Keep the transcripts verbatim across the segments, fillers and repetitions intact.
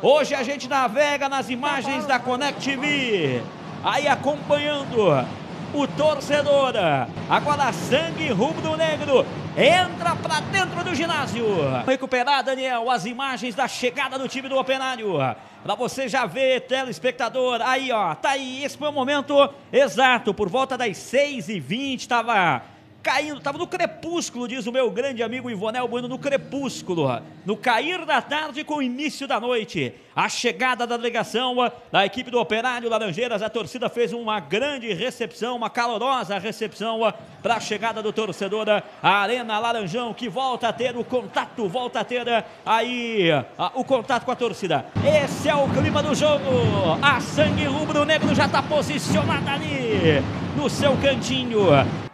Hoje a gente navega nas imagens da Connect T V, aí acompanhando o torcedor. Agora sangue rubro-negro entra para dentro do ginásio. Recuperar, Daniel, as imagens da chegada do time do Operário. Para você já ver, telespectador, aí ó, tá aí, esse foi o momento exato, por volta das seis e vinte, tava caindo, tava no crepúsculo, diz o meu grande amigo Ivonel Bueno, no crepúsculo, no cair da tarde com o início da noite, a chegada da delegação da equipe do Operário Laranjeiras. A torcida fez uma grande recepção, uma calorosa recepção para a chegada do torcedor, a Arena Laranjão, que volta a ter o contato, volta a ter aí a, o contato com a torcida. Esse é o clima do jogo, a sangue rubro-negro já está posicionada ali no seu cantinho.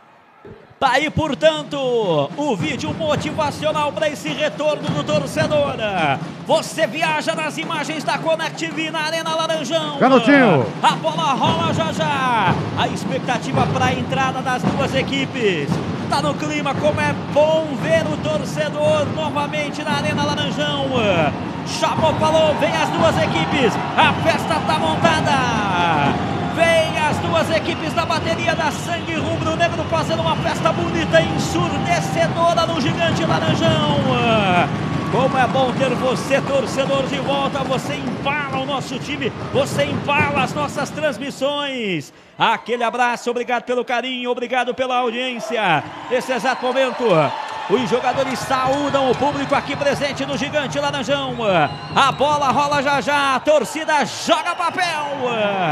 Tá aí, portanto, o vídeo motivacional para esse retorno do torcedor. Você viaja nas imagens da Connect T V na Arena Laranjão. Garotinho! A bola rola já já. A expectativa para a entrada das duas equipes. Tá no clima, como é bom ver o torcedor novamente na Arena Laranjão. Chamou, falou, vem as duas equipes. A festa tá montada. Vem as duas equipes da bateria da sangue rubro-negro fazendo uma festa bonita e ensurdecedora no Gigante Laranjão. Como é bom ter você, torcedor, de volta. Você embala o nosso time, você embala as nossas transmissões. Aquele abraço, obrigado pelo carinho, obrigado pela audiência. Nesse exato momento, os jogadores saúdam o público aqui presente no Gigante Laranjão. A bola rola já já, a torcida joga papel.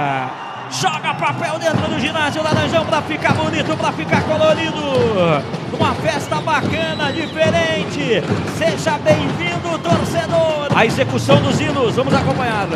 Joga papel dentro do ginásio Laranjão para ficar bonito, para ficar colorido. Uma festa bacana, diferente. Seja bem-vindo, torcedor. A execução dos hinos, vamos acompanhar.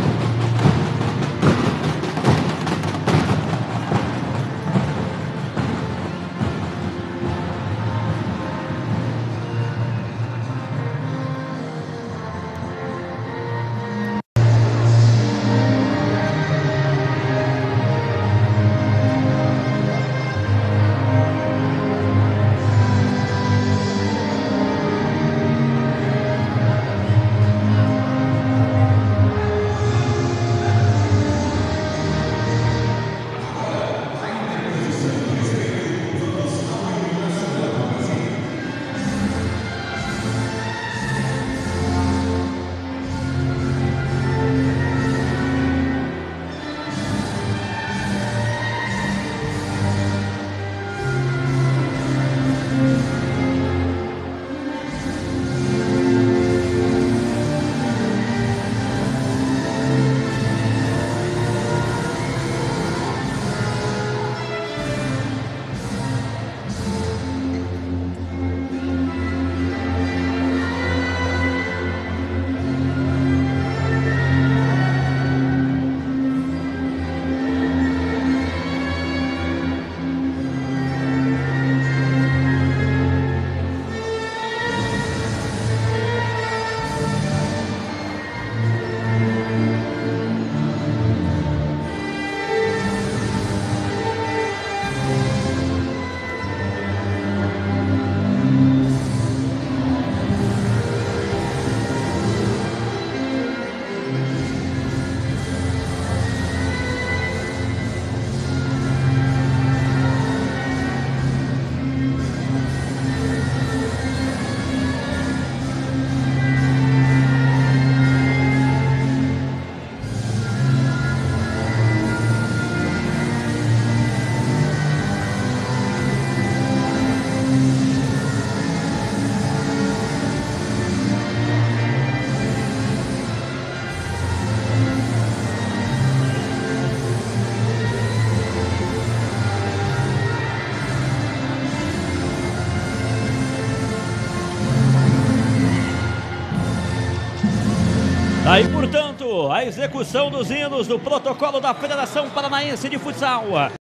Aí, portanto, a execução dos hinos do protocolo da Federação Paranaense de Futsal.